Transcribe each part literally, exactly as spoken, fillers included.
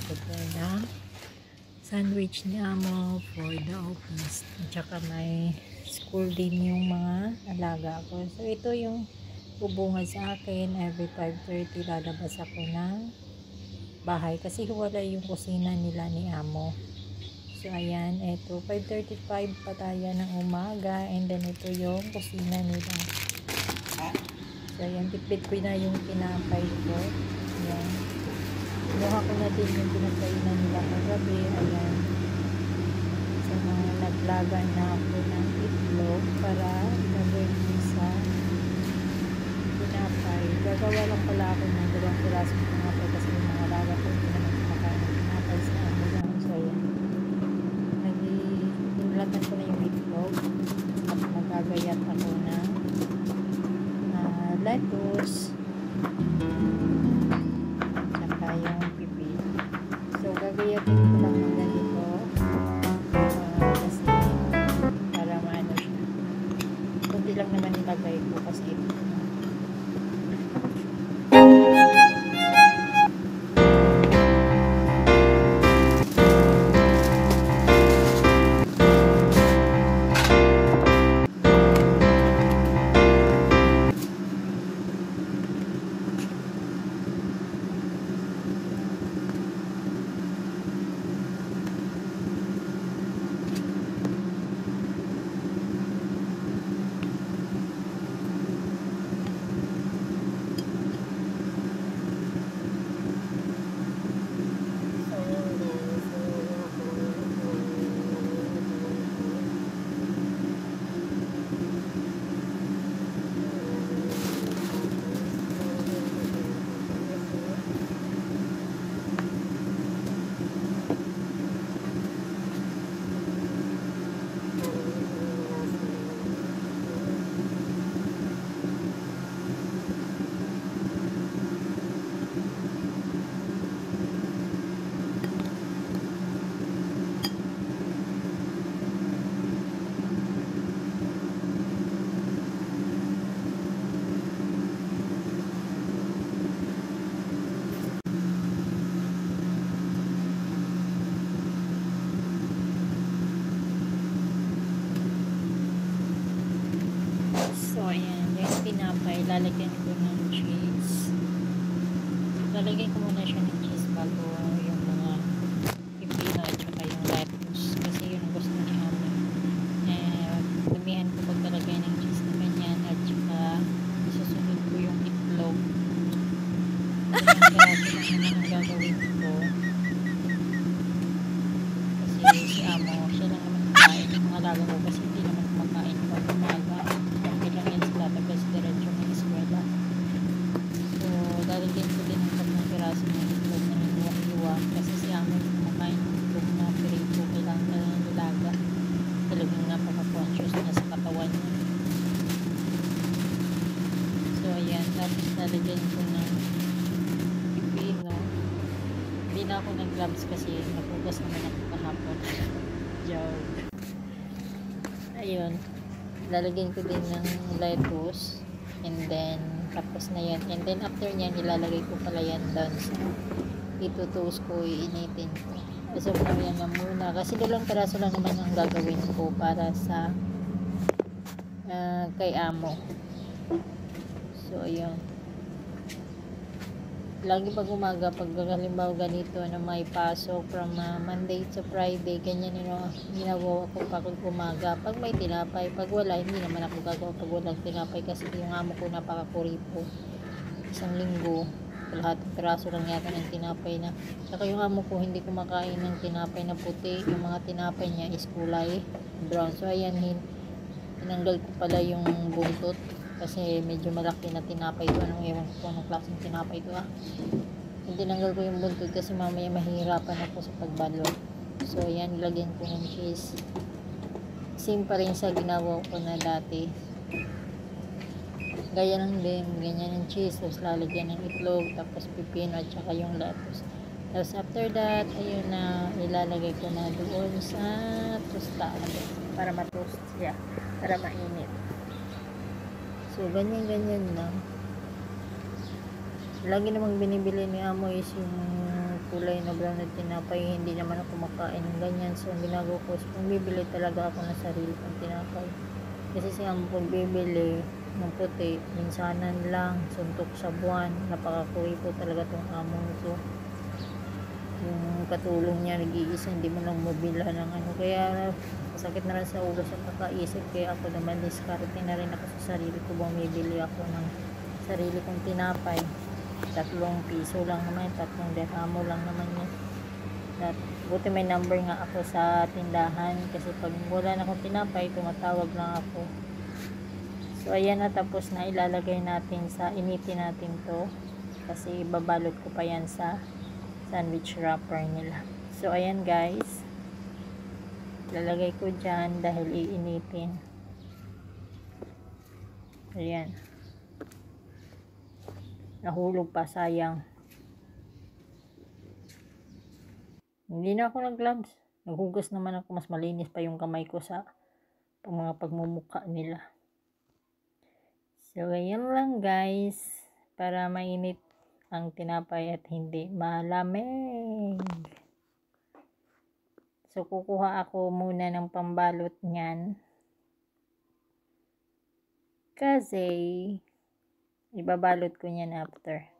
mag-prepare ng sandwich ni Amo for the office. At saka may school din yung mga alaga ko. So ito yung bubungad sa akin. Every five thirty lalabas ako ng bahay kasi wala yung kusina nila ni Amo. So ayan, ito five thirty-five pa tayo ng umaga, and then ito yung kusina nila. So ayan, bitbit ko na yung tinapay ko. Ayan, kinuha ko na din yung pinagkainan nila kagabi. Ayan, so naglaga na ako ng itlog para ilagay ko sa tinapay. Gagawa lang pala ako ng dalawang pirasong tinapay kasi yung mga alaga ko hindi naman kumakain ng tinapay sa amo lang. So ayan, nilatan ko na yung itlog at magagayat ako ng uh, lettuce saka yung pipi. So gagayatin ko lang ng ganito uh, kasi para maano siya. Kunti lang naman nilagay ko kasi ito. So ayan, yung tinapay, lalagyan ko ng cheese. Lalagyan ko muna siya ng cheese bago yung mga pipino at saka yung lettuce kasi yun ang gusto niya Amo. Eh, damihan ko pagkalagay ng cheese na ganyan at saka isusunod ko yung itlog. Kasi yung naman ang gagawin ko kasi si Amo, siya lang naman kumakain. Yung mga alaga ko kasi hindi naman kumakain pag umaga. Diretso ng eskwela. So, lalagyan ko din ang tatlong piraso ng itlog na hinuwa-hiwa kasi si Amo kumakain ng itlog na pirito. Kailangan na lang nilaga. Talagang napaka-conscious na sa katawan niya. So, ayan. Tapos lalagyan ko ng pipino. Hindi na ako nag-gloves kasi napugas naman ako kahapon. Joke. Ayun. Lalagyan ko din ng lettuce, and then tapos na yan, and then after nyan ilalagay ko pala yan down sa itutoast ko, iinitin ko. So yan na muna kasi dalawang peraso lang naman ang gagawin ko para sa uh, kay Amo. So ayun, lagi pag umaga, pag halimbawa ganito na may pasok from uh, Monday to Friday, ganyan you know, ginagawa ko pag umaga. Pag may tinapay, pag wala, hindi naman ako gagawa pag walang tinapay kasi yung Amo ko napaka-kuripo. Isang linggo, lahat piraso lang yata ng tinapay na. Saka yung Amo ko hindi kumakain ng tinapay na puti, yung mga tinapay niya is kulay brown. So ayan, tinanggal ko pala yung buntot kasi medyo malaki na tinapay ito. Anong ewan ko kung anong klaseng tinapay ito ah. Hindi tinanggal ko yung buntot kasi mamaya mahihirapan ako sa pagbalot. So ayan, ilagyan ko ng cheese. Same pa rin sa ginawa ko na dati. Gaya lang din, ganyan ng cheese. Tapos lalagyan ng itlog, tapos pipino at saka yung lettuce. Tapos after that, ayun na, ilalagay ko na doon sa tostada para matoast siya, para mainit. So, ganyan-ganyan lang. Lagi namang binibili ni Amo is yung kulay na brown na tinapay, hindi naman ako makain ng ganyan. So ang ginagawa ko is bumibili talaga ako ng sarili kong tinapay. Kasi siya pag bibili ng puti, minsanan lang, suntok sa buwan, napakakuwi po talaga tong among ito. Yung katulong niya nag-iisa, hindi mo lang mabila ng ano, kaya sakit na rin sa ulo sa kakaisip, kaya ako naman diskarte na rin ako sa sarili ko, bumibili ako ng sarili kong tinapay. Tatlong piso lang naman, tatlong dirhamo lang naman yun. At buti may number nga ako sa tindahan, kasi pag wala na akong tinapay, tumatawag lang ako. So ayan na, tapos na ilalagay natin sa, initin natin to, kasi babalot ko pa yan sa sandwich wrapper nila. So ayan guys, lalagay ko dyan dahil iinitin. Ayan, nahulog pa, sayang. Hindi na ako nag-gloves, naghugas naman ako, mas malinis pa yung kamay ko sa mga pagmumuka nila. So ayan lang guys, para mainit ang tinapay at hindi malamig. So kukuha ako muna ng pambalot niyan, kasi ibabalot ko niyan after.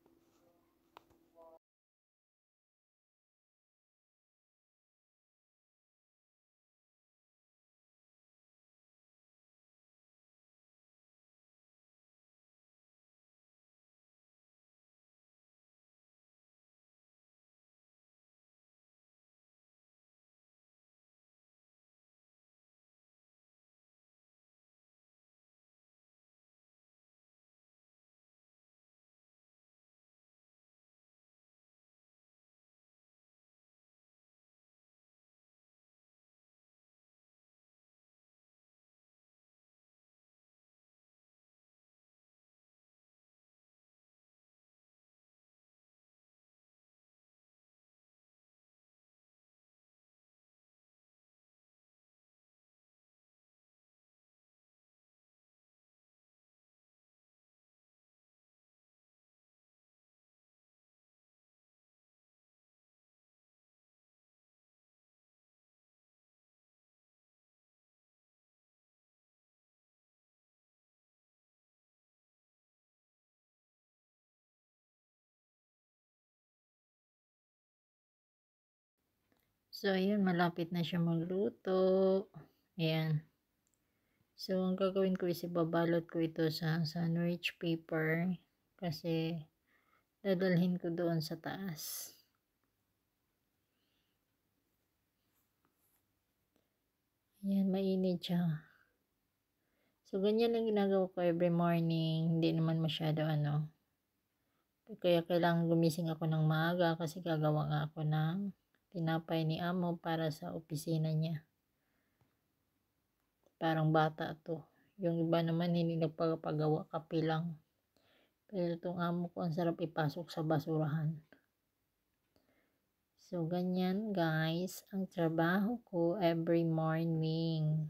So ayun, malapit na siya magluto. Ayan. So ang gagawin ko is ibabalot ko ito sa sandwich paper, kasi dadalhin ko doon sa taas. Ayan, mainit siya. So ganyan lang ginagawa ko every morning, hindi naman masyado ano. Kaya kailangan gumising ako ng maaga, kasi gagawa nga ako ng tinapay ni amo para sa opisina niya. Parang bata to. Yung iba naman hindi nagpapagawa, kape lang. Pero itong amo ko, ang sarap ipasok sa basurahan. So ganyan guys ang trabaho ko every morning.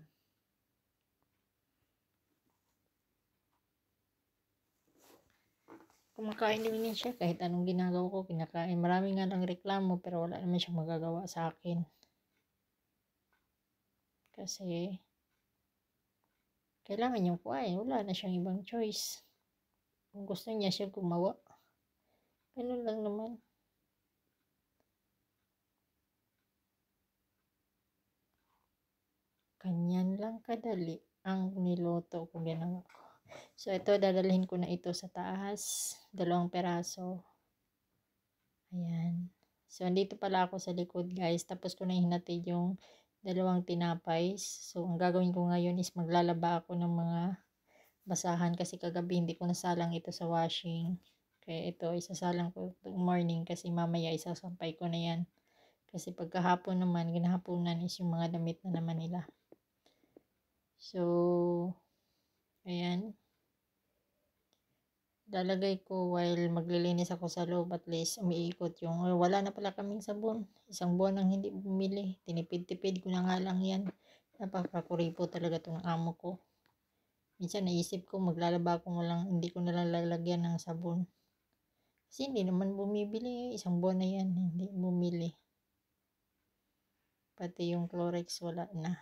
Kumakain din siya kahit anong ginagawa ko, kinakain. Marami nga lang reklamo, pero wala naman siyang magagawa sa akin. Kasi kailangan niyang kuhain, wala na siyang ibang choice. Kung gusto niya siya gumawa, ganun lang naman. Ganyan lang kadali ang niluto ko, ginawa ko. So ito, dadalhin ko na ito sa taas, dalawang peraso. Ayan. So andito pala ako sa likod guys, tapos ko na hinatid yung dalawang tinapay. So ang gagawin ko ngayon is maglalaba ako ng mga basahan, kasi kagabi hindi ko nasalang ito sa washing. Kaya ito isasalang ko itong morning, kasi mamaya isasampay ko na yan. Kasi pagkahapon naman, ginahaponan is yung mga damit na naman nila. So ayan, lalagay ko while maglilinis ako sa loob, at least umiikot yung, oh, wala na pala kaming sabon, isang buwan nang hindi bumili, tinipid-tipid ko na nga lang yan. Napakakuripo talaga itong amo ko. Minsan naisip ko maglalaba ko lang, hindi ko nalalagyan ng sabon, Kasi hindi naman bumibili. Isang buwan na yan, hindi bumili. Pati yung Clorox wala na.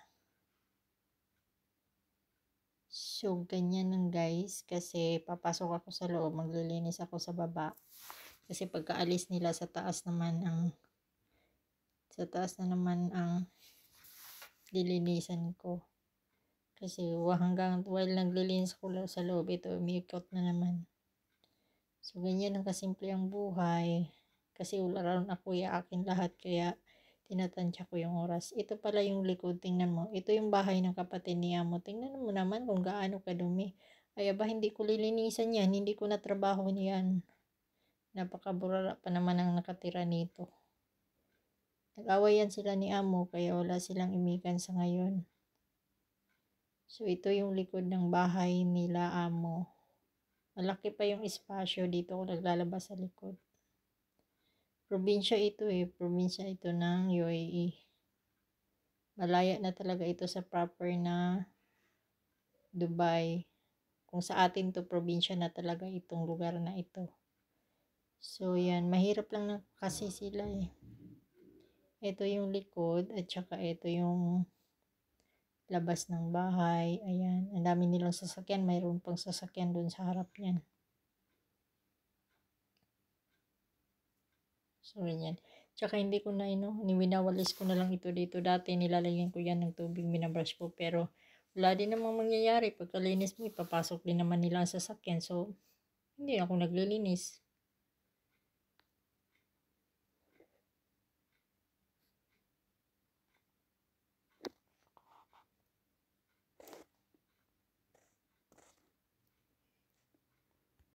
So, ganyan lang guys. Kasi papasok ako sa loob. Maglilinis ako sa baba. Kasi pagkaalis nila sa taas naman ang sa taas na naman ang lilinisan ko. Kasi hanggang while naglilinis ko sa loob, ito umiikot na naman. So, ganyan lang kasimple ang buhay. Kasi all-around ako akin lahat. Kaya, tinatansya ko yung oras. Ito pala yung likod. Tingnan mo. Ito yung bahay ng kapatid ni Amo. Tingnan mo naman kung gaano kadumi. Ay, aba, hindi ko lilinisan yan. Hindi ko na trabaho niyan. Napakaburara pa naman ang nakatira nito. Nag-away yan sila ni Amo. Kaya wala silang imikan sa ngayon. So, ito yung likod ng bahay nila Amo. Malaki pa yung espasyo dito kung naglalabas sa likod. Probinsya ito eh. Probinsya ito ng U A E. Malaya na talaga ito sa proper na Dubai. Kung sa atin to probinsya na talaga itong lugar na ito. So yan. Mahirap lang na kasi sila eh. Ito yung likod at saka ito yung labas ng bahay. Ayan. Ang dami nilang sasakyan. Mayroon pang sasakyan dun sa harap niyan. So, yan. Tsaka hindi ko na, ino, winawalis ko na lang ito dito. Dati nilalagyan ko yan ng tubig, binabrush ko. Pero, wala din namang mangyayari. Pagkalinis mo, ipapasok din naman nila ang sasakyan. So, hindi ako naglilinis.